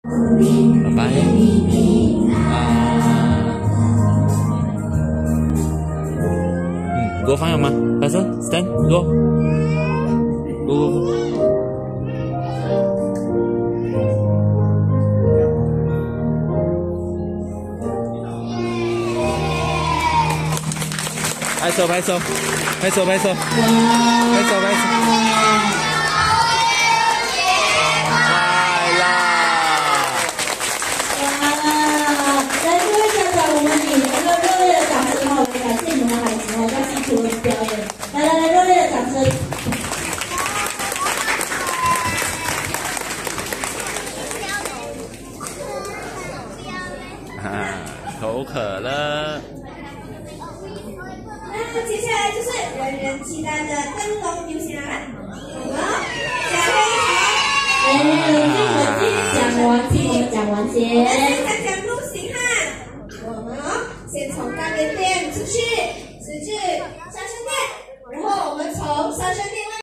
拜拜。给我方向吗？开始 ，stand go。拍手，拍手，拍手，拍手，拍手，拍手！来啦！ 哇！来，各位家长，我们以热烈的掌声来感谢你们的孩子将辛苦的表演。来，热烈的掌声！ 口渴了。 那接下来就是人人期待的灯笼游行啦！下面冷静，讲完先。 先讲路行哈，我们先从大边边。